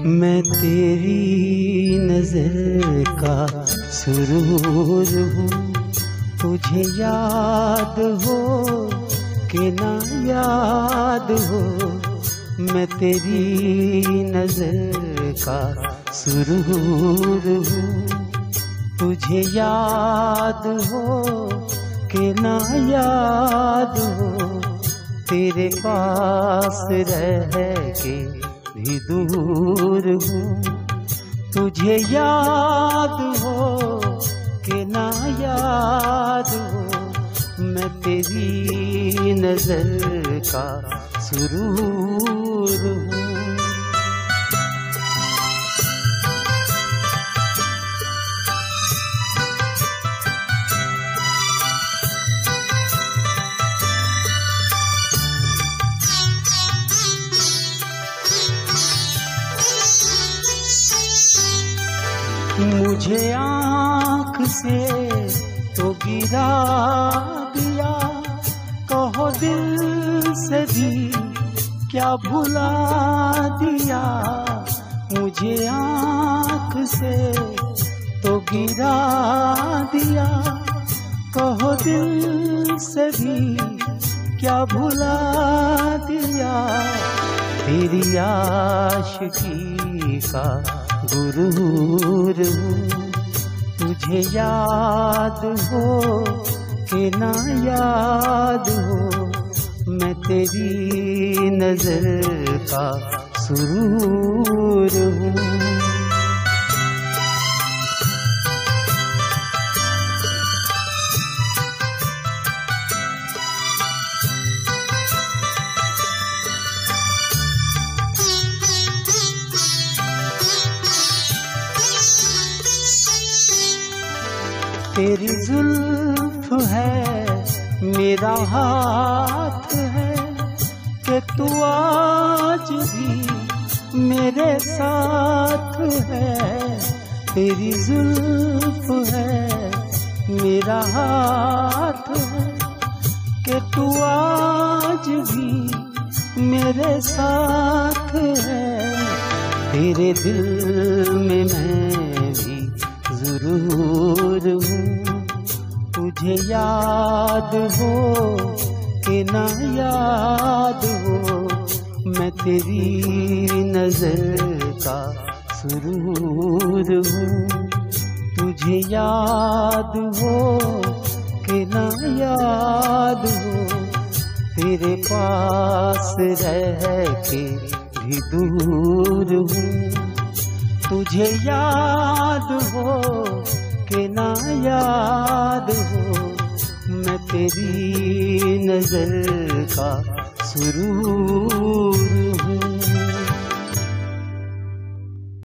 मैं तेरी नजर का सुरूर हूँ, तुझे याद हो कि ना याद हो। मैं तेरी नजर का सुरूर हूँ, तुझे याद हो कि ना याद हो। तेरे पास रह के भी दूर हूँ, तुझे याद हो कि ना याद हो। मैं तेरी नजर का सुरूर हूँ। मुझे आँख से तो गिरा दिया, कहो दिल से भी क्या भुला दिया। मुझे आँख से तो गिरा दिया, कहो दिल से भी क्या भुला दिया। तेरी आशिकी का गुरूर हूँ, तुझे याद हो कि ना याद हो। मैं तेरी नजर का सुरूर हूँ। तेरी जुल्फ है मेरा हाथ है कि तू आज भी मेरे साथ है। तेरी जुल्फ है मेरा हाथ है कि तू आज भी मेरे साथ है। तेरे दिल में मैं भी जरूर हूँ, तुझे याद हो कि ना याद हो। मैं तेरी नजर का सुरूर हूँ, तुझे याद हो कि ना याद हो। तेरे पास रह के भी दूर हूँ, तुझे याद हो कि ना याद हो। मैं तेरी नजर का सुरूर